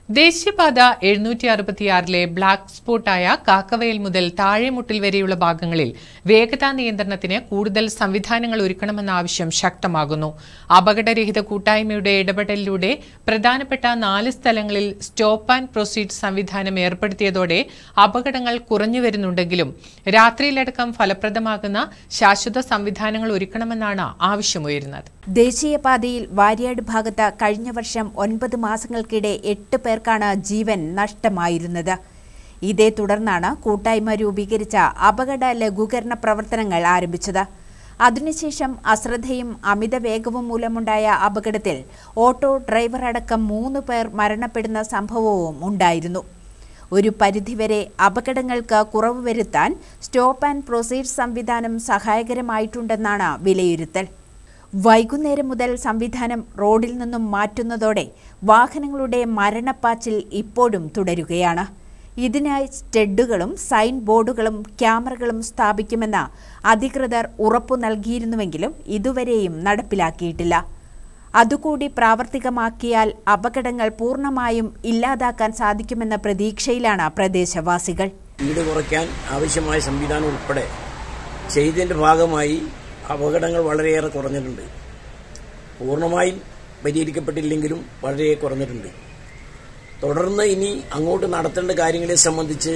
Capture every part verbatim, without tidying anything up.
ദേശീയപാത എഴുന്നൂറ്റി അറുപത്തിയാറിലെ ബ്ലാക്ക് സ്പോട്ടായ കാക്കവയൽ മുതൽ താഴെമുട്ടിൽ വരെയുള്ള ഭാഗങ്ങളിൽ വേഗതാ നിയന്ത്രണത്തിന് കൂടുതൽ സംവിധാനങ്ങൾ ഒരുക്കണമെന്ന ആവശ്യം ശക്തമാകുന്നു. അപകടരഹിത കൂട്ടായ്മയുടെ ഇടപെടലിലൂടെ പ്രധാനപ്പെട്ട നാല് സ്ഥലങ്ങളിൽ സ്റ്റോപ്പ് ആൻഡ് പ്രൊസീഡ് സംവിധാനം ഏർപ്പെടുത്തിയതോടെ അപകടങ്ങൾ കുറഞ്ഞുവരുന്നുണ്ടെങ്കിലും രാത്രിയിലടക്കം ഫലപ്രദമാകുന്ന ശാശ്വത സംവിധാനങ്ങൾ ഒരുക്കണമെന്നാണ് ആവശ്യമുയരുന്നത്. ദേശീയപാതയിൽ വാര്യാട് ഭാഗത്ത് കഴിഞ്ഞ വർഷം ഒൻപത് മാസങ്ങൾക്കിടെ എട്ട് പേർക്കാണ് ജീവൻ നഷ്ടമായിരുന്നത്. ഇതേ തുടർന്നാണ് കൂട്ടായ്മ രൂപീകരിച്ച അപകട ലഘൂകരണ പ്രവർത്തനങ്ങൾ ആരംഭിച്ചത്. അതിനുശേഷം അശ്രദ്ധയും അമിത വേഗവും മൂലമുണ്ടായ അപകടത്തിൽ ഓട്ടോ ഡ്രൈവർ അടക്കം മൂന്ന് പേർ മരണപ്പെടുന്ന സംഭവവും ഉണ്ടായിരുന്നു. ഒരു പരിധിവരെ അപകടങ്ങൾക്ക് കുറവ് വരുത്താൻ സ്റ്റോപ്പ് ആൻഡ് പ്രൊസീഡ് സംവിധാനം സഹായകരമായിട്ടുണ്ടെന്നാണ് വിലയിരുത്തൽ. വൈകുന്നേരം മുതൽ സംവിധാനം റോഡിൽ നിന്നും മാറ്റുന്നതോടെ വാഹനങ്ങളുടെ മരണപ്പാച്ചിൽ ഇപ്പോഴും തുടരുകയാണ്. ഇതിനായി സ്റ്റെഡുകളും സൈൻ ബോർഡുകളും ക്യാമറകളും സ്ഥാപിക്കുമെന്ന് അധികൃതർ ഉറപ്പു നൽകിയിരുന്നുവെങ്കിലും ഇതുവരെയും നടപ്പിലാക്കിയിട്ടില്ല. അതുകൂടി പ്രാവർത്തികമാക്കിയാൽ അപകടങ്ങൾ പൂർണ്ണമായും ഇല്ലാതാക്കാൻ സാധിക്കുമെന്ന പ്രതീക്ഷയിലാണ് പ്രദേശവാസികൾ. സ്പീഡ് കുറയ്ക്കാൻ ആവശ്യമായ സംവിധാനം ഉൾപ്പെടെ ചെയ്തതിന്റെ ഭാഗമായി അപകടങ്ങൾ വളരെയേറെ കുറഞ്ഞിട്ടുണ്ട്. പൂർണ്ണമായും പരിഹരിക്കപ്പെട്ടില്ലെങ്കിലും വളരെ കുറഞ്ഞിട്ടുണ്ട്. തുടർന്ന് ഇനി അങ്ങോട്ട് നടത്തേണ്ട കാര്യങ്ങളെ സംബന്ധിച്ച്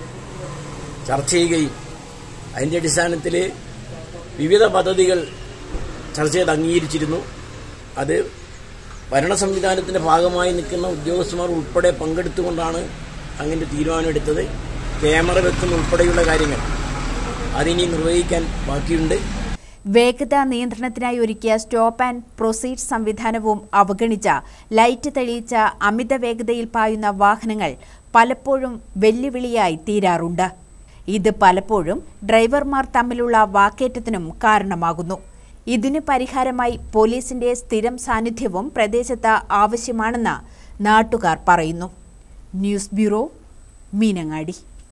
ചർച്ച ചെയ്യുകയും അതിന്റെ അടിസ്ഥാനത്തിൽ വിവിധ പദ്ധതികൾ ചർച്ച ചെയ്ത് അംഗീകരിച്ചിരുന്നു. അത് ഭരണ സംവിധാനത്തിന്റെ ഭാഗമായി നിൽക്കുന്ന ഉദ്യോഗസ്ഥന്മാർ ഉൾപ്പെടെ പങ്കെടുത്തുകൊണ്ടാണ് അങ്ങനെ തീരുമാനമെടുത്തത്. ക്യാമറ വെക്കുന്ന ഉൾപ്പെടെയുള്ള കാര്യങ്ങൾ അതിനി നിർവഹിക്കാൻ ബാക്കിയുണ്ട്. വേഗതാ നിയന്ത്രണത്തിനായി ഒരുക്കിയ സ്റ്റോപ്പ് ആൻഡ് പ്രൊസീഡ് സംവിധാനവും അവഗണിച്ച ലൈറ്റ് തെളിയിച്ച അമിത വേഗതയിൽ പായുന്ന വാഹനങ്ങൾ പലപ്പോഴും വെല്ലുവിളിയായി തീരാറുണ്ട്. ഇത് പലപ്പോഴും ഡ്രൈവർമാർ തമ്മിലുള്ള വാക്കേറ്റത്തിനും കാരണമാകുന്നു. ഇതിനു പരിഹാരമായി പോലീസിന്റെ സ്ഥിരം സാന്നിധ്യവും പ്രദേശത്ത് ആവശ്യമാണെന്ന് നാട്ടുകാർ പറയുന്നു. News bureau, Meenangadi.